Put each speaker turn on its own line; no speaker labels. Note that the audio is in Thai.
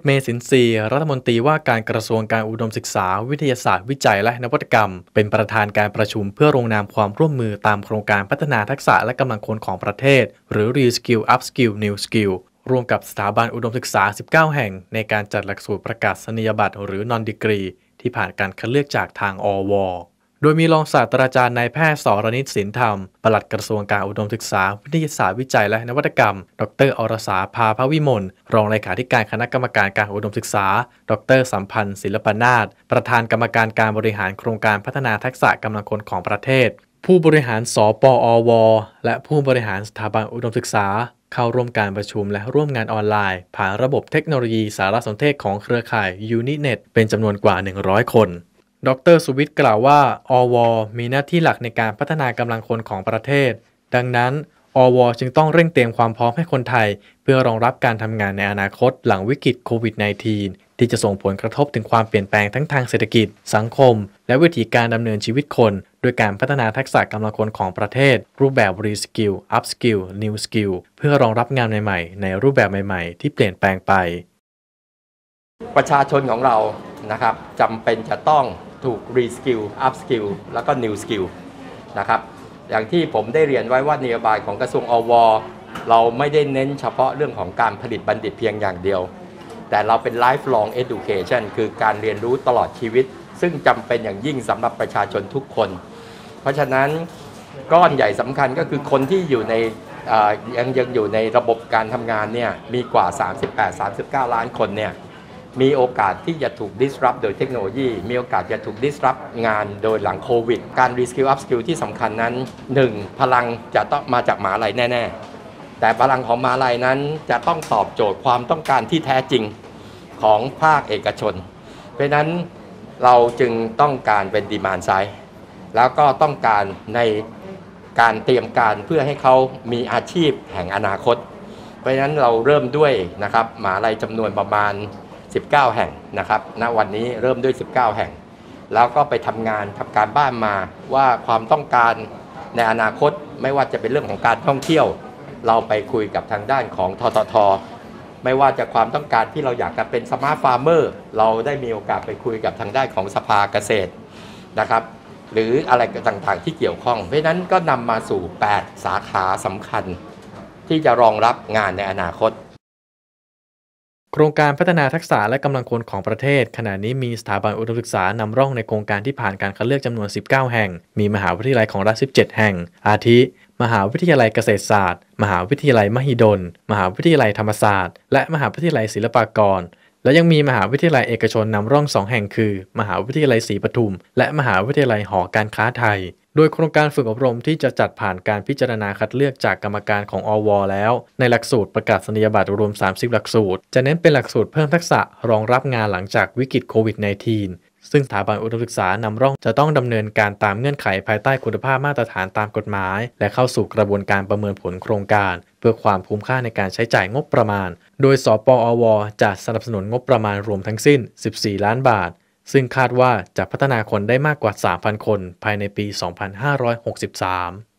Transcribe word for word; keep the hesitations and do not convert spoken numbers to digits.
เมษินทรีย์รัฐมนตรีว่าการกระทรวงการอุดมศึกษาวิทยาศาสตร์วิจัยและนวัตกรรมเป็นประธานการประชุมเพื่อลงนามความร่วมมือตามโครงการพัฒนาทักษะและกำลังคนของประเทศหรือ Reskill Upskill New Skill ร่วมกับสถาบันอุดมศึกษา สิบเก้า แห่งในการจัดหลักสูตรประกาศนียบัตรหรือ Non Degree ที่ผ่านการคัดเลือกจากทาง อ ว โดยมีรองศาสตราจารย์นายแพทย์สรณิตสินธรรมปลัดกระทรวงการอุดมศึกษาวิทยาศาสตร์วิจัยและนวัตกรรมดรอรสาภาภวิมลรองเลขาธิการคณะกรรมการการอุดมศึกษาดรสัมพันธ์ศิลปนาถประธานกรรมการการบริหารโครงการพัฒนาทักษะกำลังคนของประเทศผู้บริหารสปอวและผู้บริหารสถาบันอุดมศึกษาเข้าร่วมการประชุมและร่วมงานออนไลน์ผ่านระบบเทคโนโลยีสารสนเทศของเครือข่าย ยูนิเน็ต เป็นจำนวนกว่าหนึ่งร้อยคนดรสุวิทย์กล่าวว่า อ ว มีหน้าที่หลักในการพัฒนากำลังคนของประเทศดังนั้น อ ว จึงต้องเร่งเตรียมความพร้อมให้คนไทยเพื่อรองรับการทำงานในอนาคตหลังวิกฤตโควิด สิบเก้า ที่จะส่งผลกระทบถึงความเปลี่ยนแปลงทั้งทางเศรษฐกิจสังคมและวิธีการดำเนินชีวิตคนโดยการพัฒนาทักษะกำลังคนของประเทศรูปแบบ Reskill Upskill New Skill เพื่อรองรับงานใหม่ๆในรูปแบบใหม่ๆที่เปลี่ยนแปลงไป
ประชาชนของเรานะครับจำเป็นจะต้องถูก Reskill Upskill แล้วก็ New Skill นะครับอย่างที่ผมได้เรียนไว้ว่านโยบายของกระทรวงอวเราไม่ได้เน้นเฉพาะเรื่องของการผลิตบัณฑิตเพียงอย่างเดียวแต่เราเป็น lifelong education คือการเรียนรู้ตลอดชีวิตซึ่งจำเป็นอย่างยิ่งสำหรับประชาชนทุกคนเพราะฉะนั้นก้อนใหญ่สำคัญก็คือคนที่อยู่ในยังยังอยู่ในระบบการทำงานเนี่ยมีกว่า สามสิบแปดถึงสามสิบเก้า ล้านคนเนี่ยมีโอกาสที่จะถูก disrupt โดยเทคโนโลยีมีโอกาสจะถูก disrupt งานโดยหลังโควิดการ reskill upskill ที่สำคัญนั้นหนึ่งพลังจะต้องมาจากมหาลัยแน่ๆแต่พลังของมหาลัยนั้นจะต้องตอบโจทย์ความต้องการที่แท้จริงของภาคเอกชนเพราะนั้นเราจึงต้องการเป็น demand side แล้วก็ต้องการในการเตรียมการเพื่อให้เขามีอาชีพแห่งอนาคตเพราะฉะนั้นเราเริ่มด้วยนะครับมหาลัยจำนวนประมาณสิบเก้า แห่งนะครับณวันนี้เริ่มด้วย สิบเก้า แห่งแล้วก็ไปทำงานทำการบ้านมาว่าความต้องการในอนาคตไม่ว่าจะเป็นเรื่องของการท่องเที่ยวเราไปคุยกับทางด้านของททท.ไม่ว่าจะความต้องการที่เราอยากจะเป็นสมาร์ทฟาร์มเมอร์เราได้มีโอกาสไปคุยกับทางด้านของสภาเกษตรนะครับหรืออะไรต่างๆที่เกี่ยวข้องเพราะนั้นก็นำมาสู่แปดสาขาสำคัญที่จะรองรับงานในอนาคต
โครงการพัฒนาทักษะและกำลังคนของประเทศขณะนี้มีสถาบันอุดมศึกษานำร่องในโครงการที่ผ่านการคัดเลือกจำนวนสิบเก้าแห่งมีมหาวิทยาลัยของรัฐสิบเจ็ดแห่งอาทิมหาวิทยาลัยเกษตรศาสตร์มหาวิทยาลัยมหิดลมหาวิทยาลัยธรรมศาสตร์และมหาวิทยาลัยศิลปากรและยังมีมหาวิทยาลัยเอกชนนำร่องสองแห่งคือมหาวิทยาลัยศรีปทุมและมหาวิทยาลัยหอการค้าไทยโดยโครงการฝึกอบรมที่จะจัดผ่านการพิจารณาคัดเลือกจากกรรมการของอวแล้วในหลักสูตรประกาศนียบัตรรวมสามสิบหลักสูตรจะเน้นเป็นหลักสูตรเพิ่มทักษะรองรับงานหลังจากวิกฤตโควิด สิบเก้า ซึ่งสถาบันอุดมศึกษานำร่องจะต้องดำเนินการตามเงื่อนไขภายใต้คุณภาพมาตรฐานตามกฎหมายและเข้าสู่กระบวนการประเมินผลโครงการเพื่อความคุ้มค่าในการใช้จ่ายงบประมาณโดยสปอวจะสนับสนุนงบประมาณรวมทั้งสิ้นสิบสี่ล้านบาทซึ่งคาดว่าจะพัฒนาคนได้มากกว่า สามพัน คนภายในปี สองพันห้าร้อยหกสิบสาม